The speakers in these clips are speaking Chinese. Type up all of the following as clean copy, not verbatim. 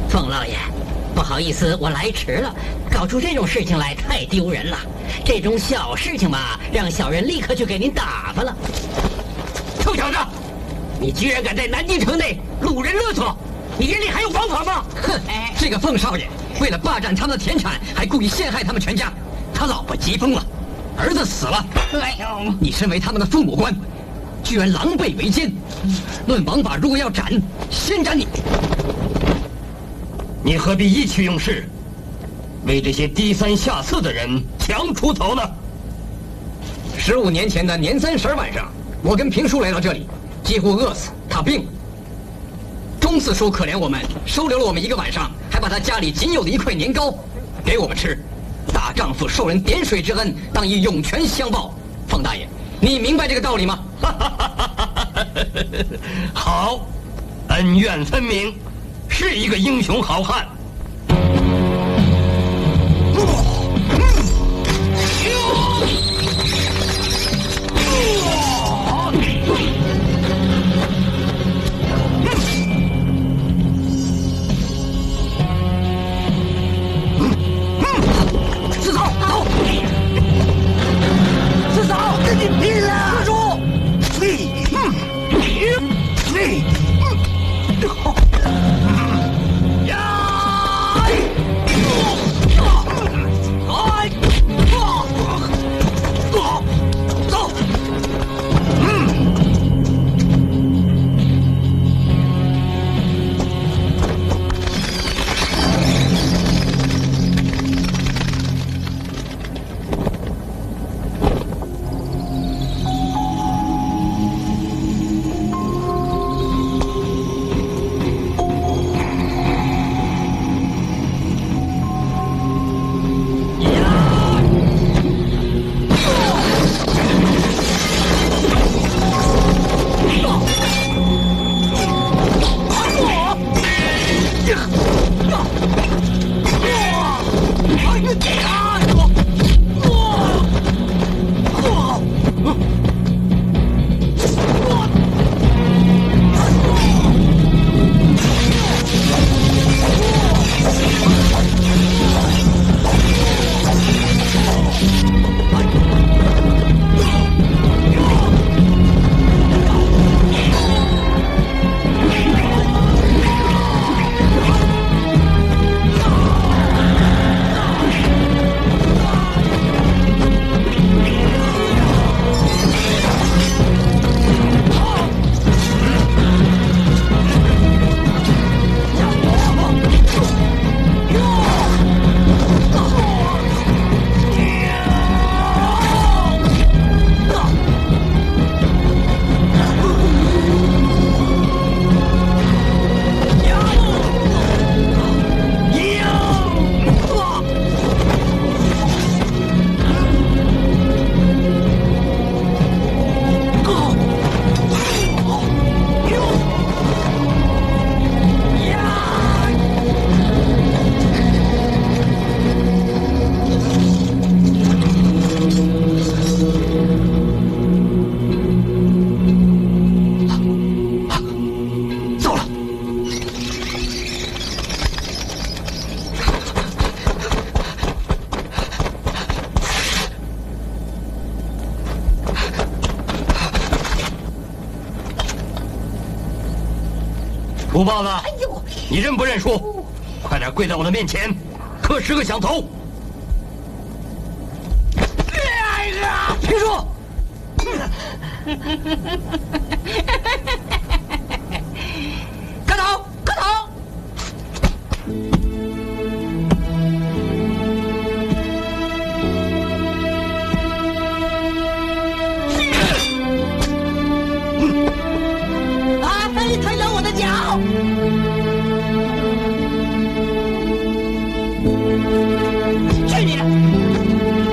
冯老爷，不好意思，我来迟了，搞出这种事情来太丢人了。这种小事情嘛，让小人立刻就给您打发了。 臭小子，你居然敢在南京城内掳人勒索，你眼里还有王法吗？ 哼，这个凤少爷为了霸占他们的田产，还故意陷害他们全家。他老婆急疯了，儿子死了。 哎呦， 你身为他们的父母官，居然狼狈为奸。论王法，如果要斩，先斩你。 你何必意气用事，为这些低三下四的人强出头呢 ？15年前的年30晚上，我跟平叔来到这里，几乎饿死，他病了。钟四叔可怜我们，收留了我们1个晚上，还把他家里仅有的1块年糕给我们吃。大丈夫受人点水之恩，当以涌泉相报。方大爷，你明白这个道理吗？ 好，恩怨分明，是一个英雄好汉。 四嫂，走！四嫂，跟你拼了！四叔， 土豹子，你认不认输？快点跪在我的面前，磕10个响头！ 平叔，磕头，磕头！ 他咬我的脚！去你的！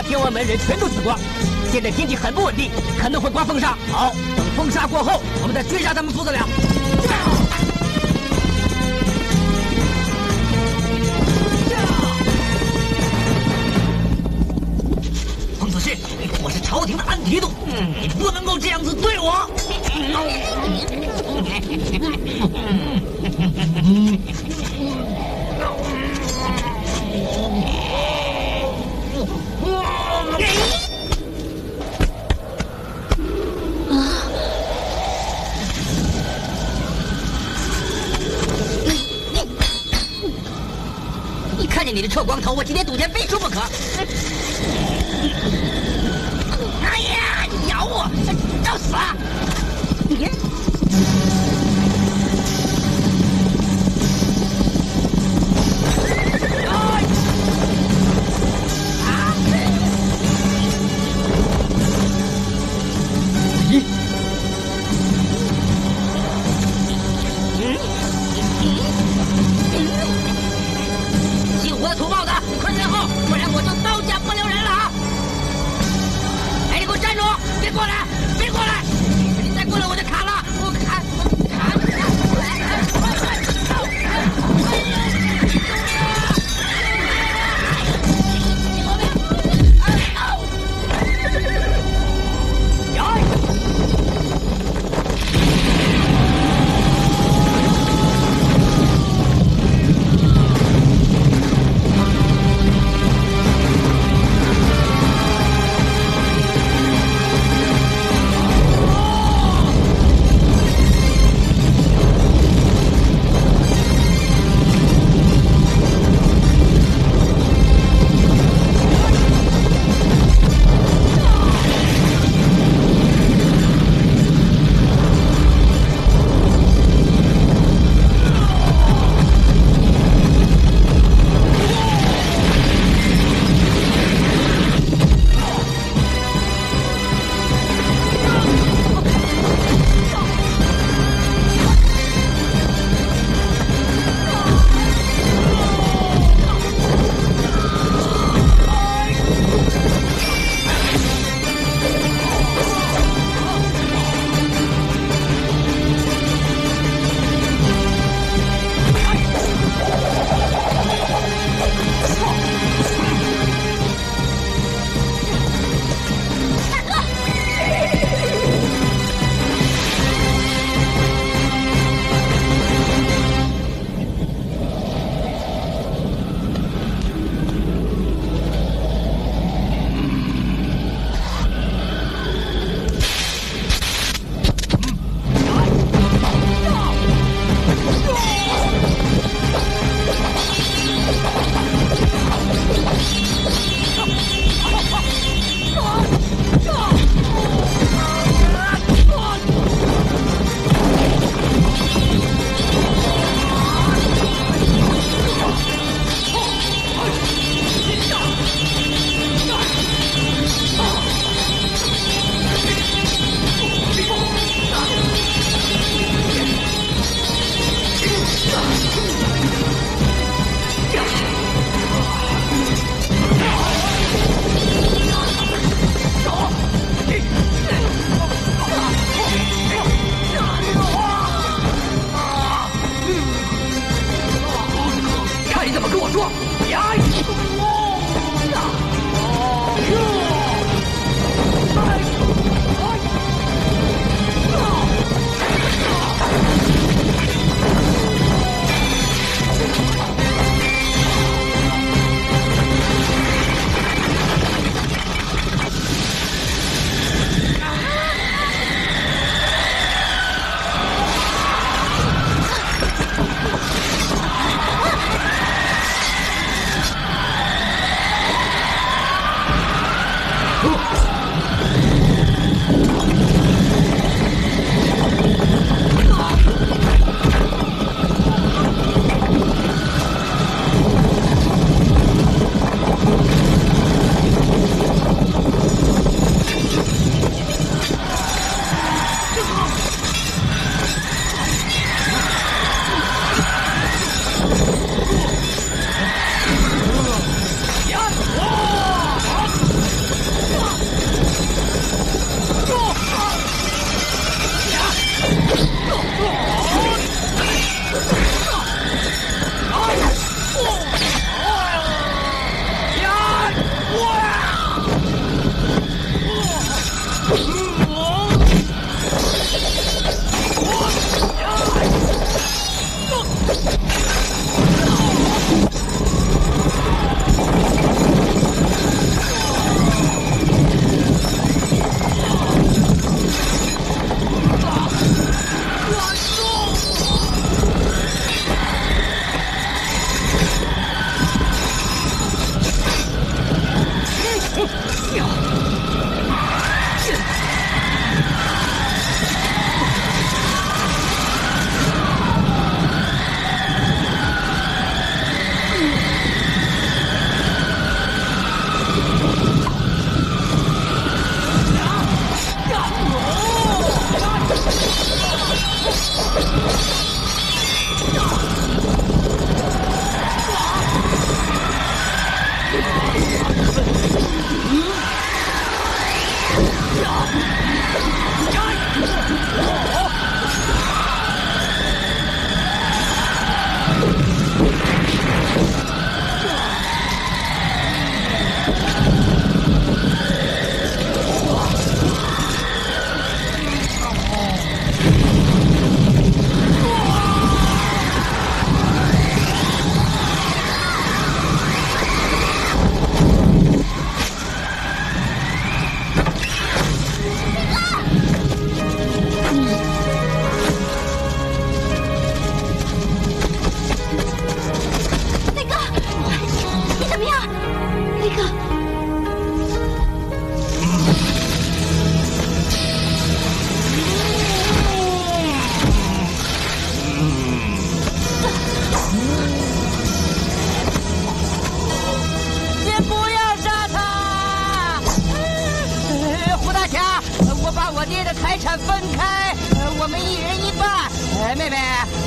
天王门人全都死光。现在天气很不稳定，可能会刮风沙。好，等风沙过后，我们再追杀他们父子俩。 彭子旭，我是朝廷的安提督，你不能够这样子对我。 你看见你的臭光头，我今天赌钱非输不可。哎呀，你咬我，找死啊！ 姓胡的土帽子，快退后，不然我就刀下不留人了啊！哎，你给我站住！别过来，别过来！你再过来我就砍了，我砍！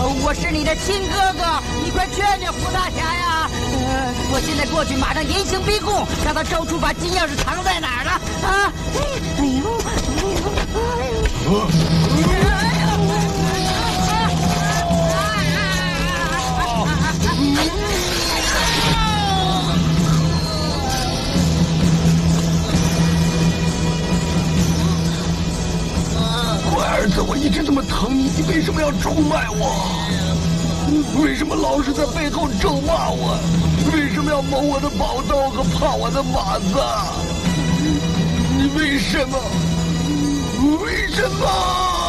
我是你的亲哥哥，你快劝劝胡大侠呀！我现在过去马上严刑逼供，让他找出把金钥匙藏在哪儿了啊！哎呦，哎呦， 乖儿子，我一直这么疼你，你为什么要出卖我？为什么老是在背后咒骂我？为什么要谋我的宝刀和怕我的马子？你为什么？为什么？